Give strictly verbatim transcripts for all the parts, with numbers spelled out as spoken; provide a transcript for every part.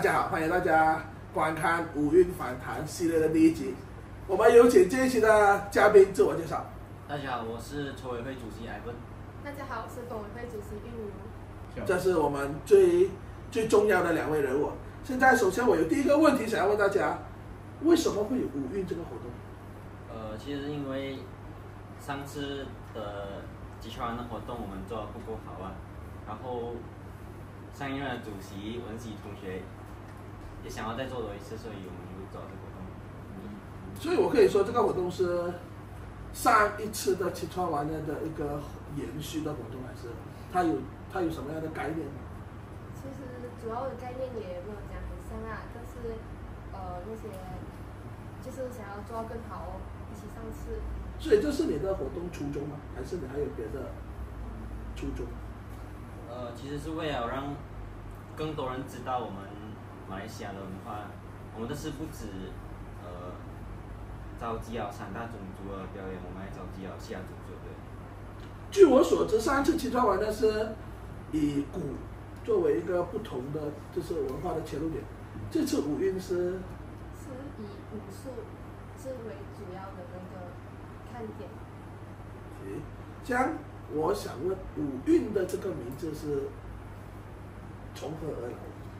家好，欢迎大家观看五运访谈系列的第一集。我们有请这一期的嘉宾自我介绍。 大家好，我是筹委会主席艾文。 大家好，我是董委会主席玉如。 这是我们最最重要的两位人物。现在，首先我有第一个问题想要问大家：为什么会有五运这个活动？ 呃，其实因为上次的集团的活动我们做得不够好啊，然后上一任的主席文喜同学也想要再做多一次，所以我们就做这个活动。 所以我可以说这个活动是上一次的七川湾的一个延续的活动，还是它有它有什么样的概念？ 其实主要的概念也没有讲很像啊，但是呃那些就是想要做到更好哦，比起上次。 所以这是你的活动初衷吗？还是你还有别的初衷？ 呃，其实是为了让更多人知道我们马来西亚的文化。我们这次不止呃召集了三大种族的表演，我们还召集了其他种族的表演。 据我所知，上一次七川湾呢是以鼓作为一个不同的就是文化的切入点，这次五运是是以武术是为主要的那个看点。 诶，这样我想问，五运的这个名字是从何而来？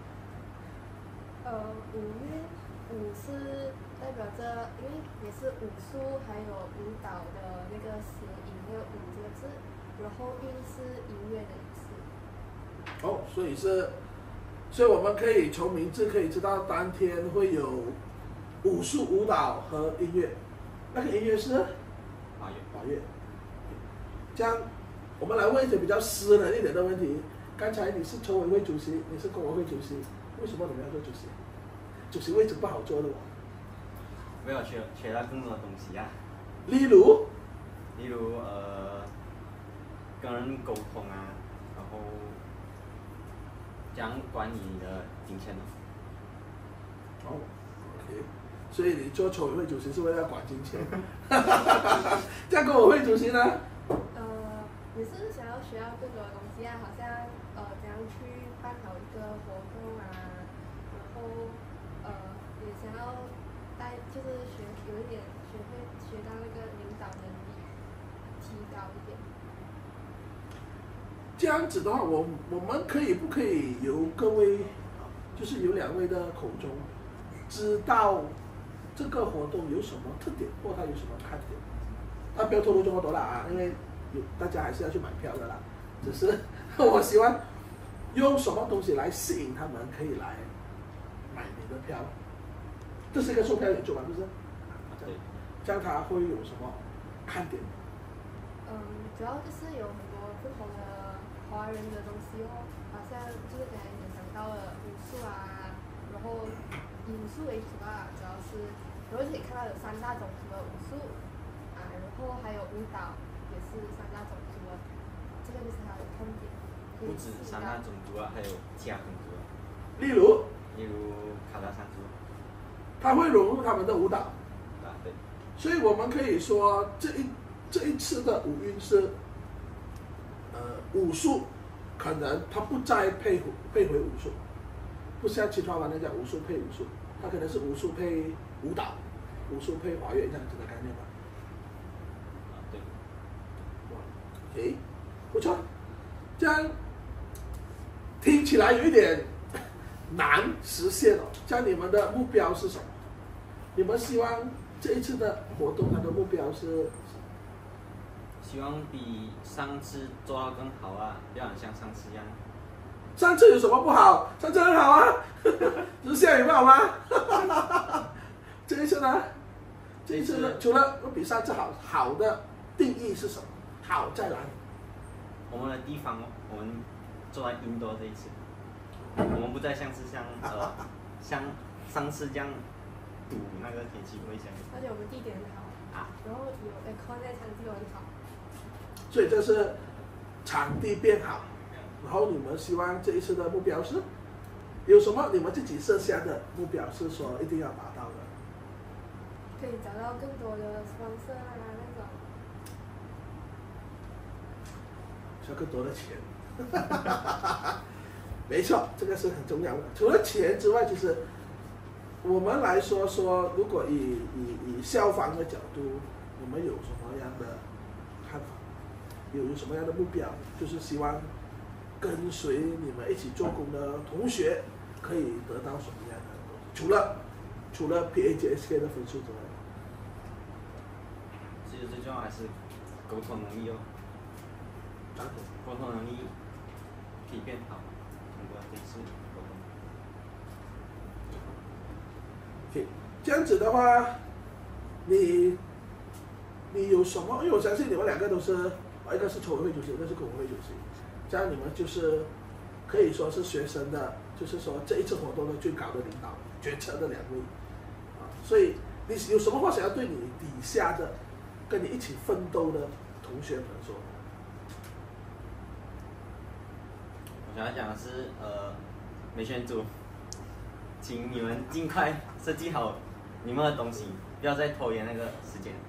呃，五运五是代表着，因为也是武术还有舞蹈的那个谐音，那个舞这个字，然后运是音乐的意思。 哦，所以是，所以我们可以从名字可以知道，当天会有武术、舞蹈和音乐。那个音乐是华乐。 华乐。这样，我们来问一些比较私人一点的问题。刚才你是筹委会主席，你是工委会主席，为什么你们要做主席？主席位置不好做的哦。 为了学学到更多的东西啊， 例如， 例如呃，跟人沟通啊，然后怎样管理你的金钱呢？ 哦 ，OK， 所以你做筹委会主席是为了管金钱。这样工委会主席呢？ 呃，也是想要学到更多的东西啊，好像呃怎样去办好一个活动啊，然后呃也想要带就是学有一点学会学到那个领导能力，提高一点。 这样子的话，我我们可以不可以由各位，就是由两位的口中，知道这个活动有什么特点，或它有什么看点？啊，不要透露这么多了啊，因为有大家还是要去买票的啦。只是我希望用什么东西来吸引他们，可以来买你的票。这是一个售票演出嘛，是不是？ 对。 这样它会有什么看点？ 嗯，主要就是有很多不同的华人的东西哦，好像就是刚才你讲到了武术啊，然后以武术为主啊，主要是，然后可以看到有三大种族的武术啊，然后还有舞蹈也是三大种族的，这个就是它的看点。 不止三大种族啊，还有其他种族啊。 例如， 例如卡达山族。 它会融入他们的舞蹈。 啊，对。 所以我们可以说，这一这一次的五运是，呃，武术，可能它不再配配回武术，不像七川湾那讲武术配武术，它可能是武术配舞蹈，武术配华乐这样子的概念吧。 啊，对。 哇，诶，不错，这样听起来有一点难实现哦。这样你们的目标是什么？你们希望这一次的活动它的目标是什么？ 希望比上次做到更好啊，不要很像上次一样。 上次有什么不好？上次很好啊，只是下雨不好吗？这一次呢？这一次呢？除了比上次好，好的定义是什么？好在哪里？ 我们的地方，我们做在印度这一次，我们不再像是像呃像上次这样赌那个天气不会下雨。 而且我们地点很好啊，然后有 aircon 在场地又很好。 所以这是场地变好，然后你们希望这一次的目标是有什么？你们自己设下的目标是说一定要达到的？ 可以找到更多的 sponsor 啊那种。 需要更多的钱。 没错，这个是很重要的。除了钱之外，其实我们来说说，如果以以以消防的角度，你们有什么样的看法？有有什么样的目标？就是希望跟随你们一起做工的同学可以得到什么样的东西？除了除了 P A G S K 的分数之外， 其实最重要还是沟通能力哦。沟通能力可以变好，通过这次沟通。 OK， 这样子的话，你你有什么？因为我相信你们两个都是，一个是筹委会主席，一个是工委会主席，这样你们就是可以说是学生的，就是说这一次活动的最高的领导决策的两位啊，所以你有什么话想要对你底下的跟你一起奋斗的同学们说？ 我想要讲的是，呃，美宣组，请你们尽快设计好你们的东西，不要再拖延那个时间。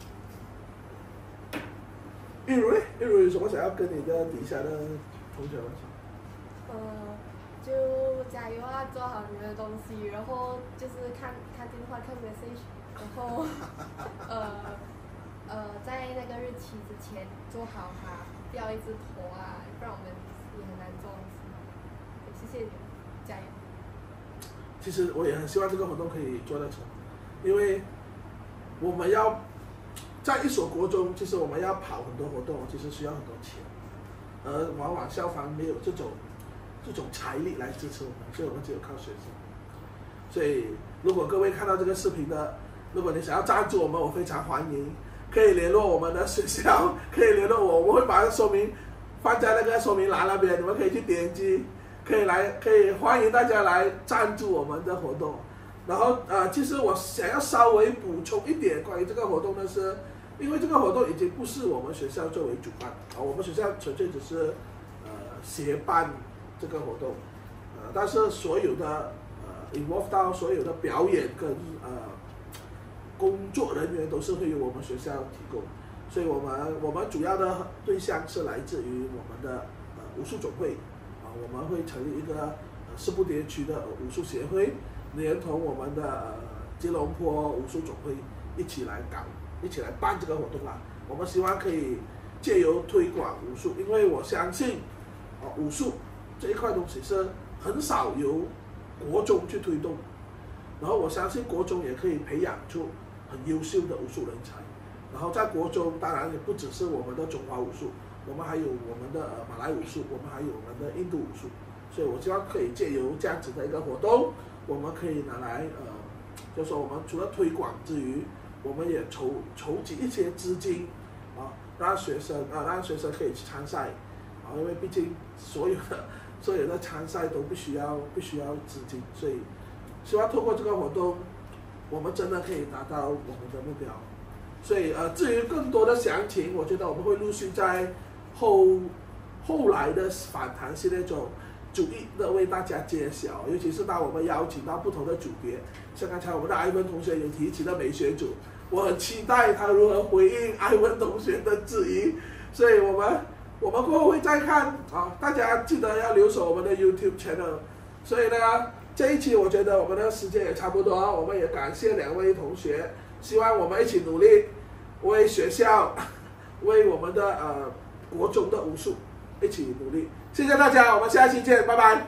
玉如呢？玉如有什么想要跟你的底下的同学们说？ 呃，就加油啊，做好你们的东西，然后就是看看电话、看 message， 然后呃呃，在那个日期之前做好它，不要一直拖啊，不然我们也很难做东西。谢谢你们，加油！ 其实我也很希望这个活动可以做得成，因为我们要在一所国中，其实我们要跑很多活动，其实需要很多钱，而往往消防没有这种这种财力来支持我们，所以我们只有靠学生。所以如果各位看到这个视频的，如果你想要赞助我们，我非常欢迎，可以联络我们的学校，可以联络我，我们会把说明放在那个说明栏那边，你们可以去点击。可以来，可以欢迎大家来赞助我们的活动。然后呃，其实我想要稍微补充一点关于这个活动的是，因为这个活动已经不是我们学校作为主办啊，我们学校纯粹只是呃协办这个活动，呃，但是所有的呃 involve 到所有的表演跟呃工作人员都是会由我们学校提供，所以我们我们主要的对象是来自于我们的呃武术总会。我们会成立一个呃士布蝶区的武术协会，连同我们的呃吉隆坡武术总会一起来搞，一起来办这个活动啦。我们希望可以借由推广武术，因为我相信，哦、呃、武术这一块东西是很少由国中去推动，然后我相信国中也可以培养出很优秀的武术人才，然后在国中当然也不只是我们的中华武术。我们还有我们的呃马来武术，我们还有我们的印度武术，所以我希望可以借由这样子的一个活动，我们可以拿来呃，就说我们除了推广之余，我们也筹筹集一些资金啊，让学生啊让学生可以去参赛啊，因为毕竟所有的所有的参赛都必须要必须要资金，所以希望透过这个活动，我们真的可以达到我们的目标。所以呃，至于更多的详情，我觉得我们会陆续在后后来的访谈系列中逐一的为大家揭晓，尤其是当我们邀请到不同的组别，像刚才我们的艾文同学有提起的美学组，我很期待他如何回应艾文同学的质疑，所以我们我们过后会再看啊，大家记得要留守我们的 YouTube channel。所以呢，这一期我觉得我们的时间也差不多，我们也感谢两位同学，希望我们一起努力，为学校，为我们的呃。国中的武术一起努力，谢谢大家，我们下期见，拜拜。 拜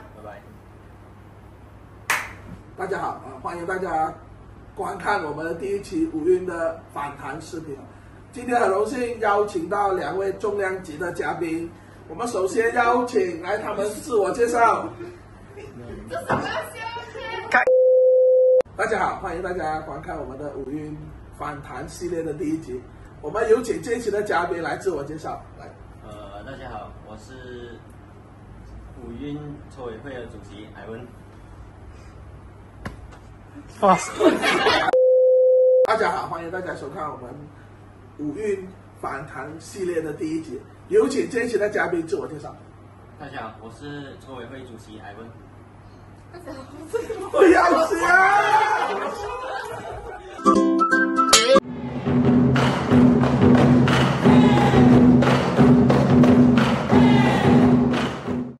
拜。 大家好啊，欢迎大家观看我们第一期五运的访谈视频。今天很荣幸邀请到两位重量级的嘉宾，我们首先邀请来他们自我介绍。大家好，欢迎大家观看我们的五运访谈系列的第一集。我们有请这一期的嘉宾来自我介绍，来。 呃，大家好，我是五运筹委会的主席艾文。 大家好，欢迎大家收看我们五运访谈系列的第一集。有请这一期的嘉宾自我介绍。 大家好，我是筹委会主席艾文。 大家好，我是不要笑。